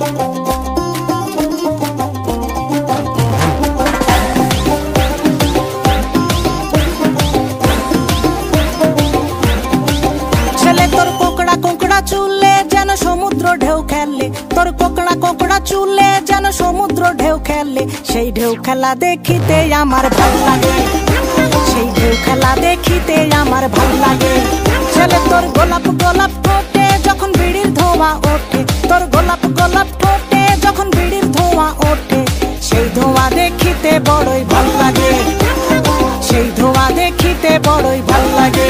চুলে যেন সমুদ্র ঢেউ খেলে, তোর কোকড়া কোকড়া চুলে যেন সমুদ্র ঢেউ খেলে। সেই ঢেউ খেলা দেখিতে আমার ভাল লাগে, সেই ঢেউ খেলা দেখিতে আমার ভাল লাগে। ছেলে তোর গোলাপ গোলাপ ঠোঁটে যখন বিড়ির ধোঁয়া ওঠে, তোর গোলাপ গোলাপ ঠোঁটে যখন বিড়ির ধোঁয়া ওঠে, সেই ধোঁয়া দেখিতে বড়ই ভাল লাগে, সেই ধোঁয়া দেখিতে বড়ই ভাল লাগে।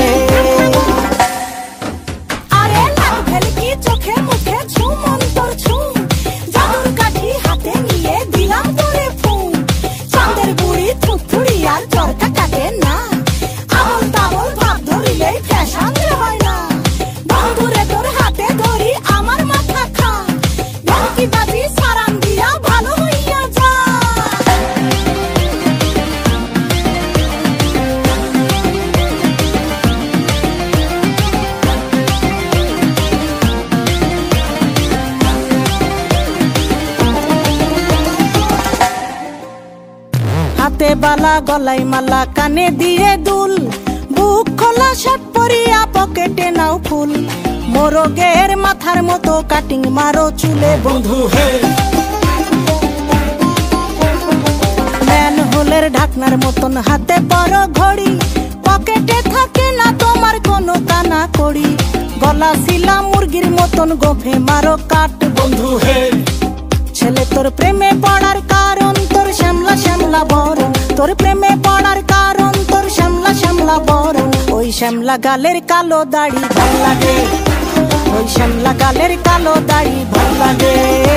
চোখে মুখে ঝুম অন্তর ঝুম, জাদুর কাঠি হাতে নিয়ে দিলাম তোরে ফুম। চাঁদের বুড়ি থুথুড়ি আর চরকা কাটে না, আমল তামল ভাব ধরিলেই ফ্যাশন হয় না। বন্ধুরে তোর হাতে ধরি আমার মাথা খা, ঢাকি বাজি সারান দিয়া ভালো হইয়া যা। হাতে বালা গলায় মালা কানে দিয়ে দুল, বুক খোলা শার্ট পরিয়া পকেটে নাও ফুল। মোরগের মাথার মতো কাটিং মারো চুলে বন্ধু হে, ম্যান হোলের ঢাকনার মতন হাতে বড় ঘড়ি, পকেটে থাকে না তোমার কোনো কানা কড়ি। গলা শিলা মুরগির মতন গোফে মারো কাট বন্ধু হে। ছেলে তোর প্রেমে পড়ার কারণ তোর শ্যামলা শ্যামলা বরণ, তোর প্রেমে পড়ার কারণ তোর শ্যামলা শ্যামলা বরণ। ওই শ্যামলা গালের কালো দাড়ি ভাল লাগে, ওই শ্যামলা গালের কালো দাড়ি ভাল লাগে।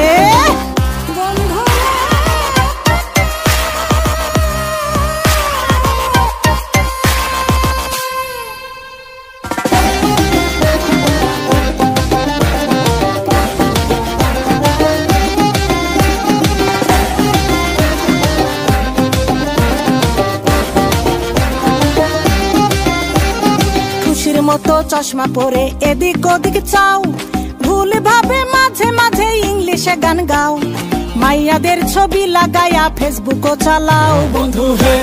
মতো চশমা পরে এদিক ওদিক চাও, ভুল ভাবে মাঝে মাঝে ইংলিশে গান গাও। মাইয়াদের ছবি লাগায়া ফেসবুকও চালাও বন্ধু হে।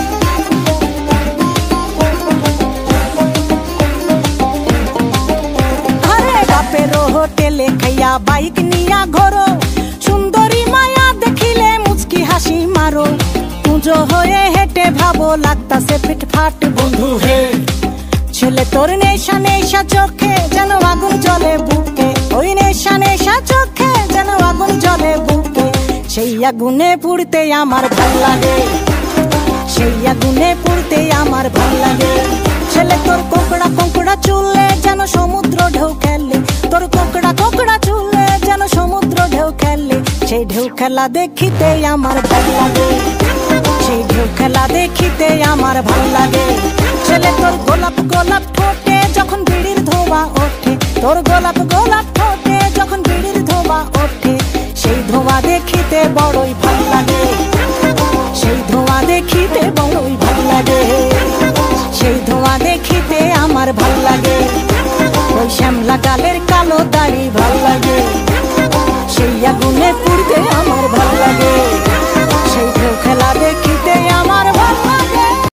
আরে বাপের হোটেলে খাইয়া বাইক নিয়া ঘোরো, সুন্দরী মায়া দেখিলে মুচকি হাসি মারো। পুজো হয়ে হেঁটে ভাবো লাগতাছে ফিটফাট বন্ধু হে। ছেলে তোর নেশা নেশা চোখে যেন আগুন জ্বলে বুকে, ওই নেশা নেশা চোখে যেন আগুন জ্বলে বুকে। সেই আগুনে পুড়তে আমার ভাল লাগে, সেই আগুনে পুড়তে আমার ভাল লাগে। ছেলে তোর কোকড়া কোকড়া চুলে যেন সমুদ্র ঢেউ খেলে, তোর কোকড়া কোকড়া চুলে যেন সমুদ্র ঢেউ খেলে। সেই ঢেউ খেলা দেখিতে আমার ভাল লাগে, সেই ঢেউ খেলা দেখিতে আমার ভাল লাগে। ছেলে তোর গোলাপ গোলাপ ঠোঁটে যখন বিড়ির ধোঁয়া ওঠে, তোর গোলাপ গোলাপ ঠোঁটে যখন বিড়ির ধোঁয়া ওঠে, সেই ধোঁয়া দেখিতে বড়ই ভাল লাগে, সেই ধোঁয়া দেখিতে বড়ই ভাল লাগে, সেই ধোঁয়া দেখিতে আমার ভাল লাগে। ওই শ্যামলা গালের কালো দাড়ি ভাল লাগে, সেই আগুনে পুড়তে